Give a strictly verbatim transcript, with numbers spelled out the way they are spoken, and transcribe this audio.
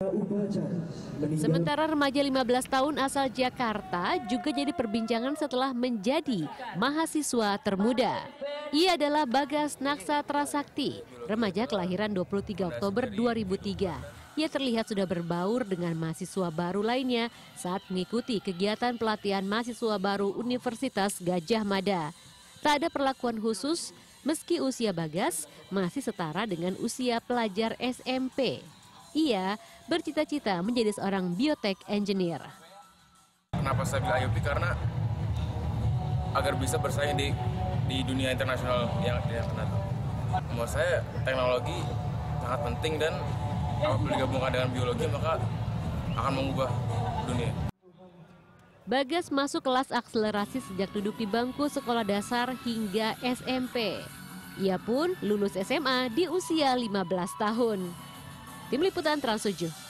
Sementara remaja lima belas tahun asal Jakarta juga jadi perbincangan setelah menjadi mahasiswa termuda. Ia adalah Bagas Naksatra Sakti, remaja kelahiran dua puluh tiga Oktober dua ribu tiga. Ia terlihat sudah berbaur dengan mahasiswa baru lainnya saat mengikuti kegiatan pelatihan mahasiswa baru Universitas Gadjah Mada. Tak ada perlakuan khusus, meski usia Bagas masih setara dengan usia pelajar S M P. Ia bercita-cita menjadi seorang biotek engineer. Kenapa saya pilih I U P? Karena agar bisa bersaing di di dunia internasional yang internet. Menurut saya teknologi sangat penting dan apabila digabungkan dengan biologi maka akan mengubah dunia. Bagas masuk kelas akselerasi sejak duduk di bangku sekolah dasar hingga S M P. Ia pun lulus S M A di usia lima belas tahun. Tim Liputan Trans tujuh.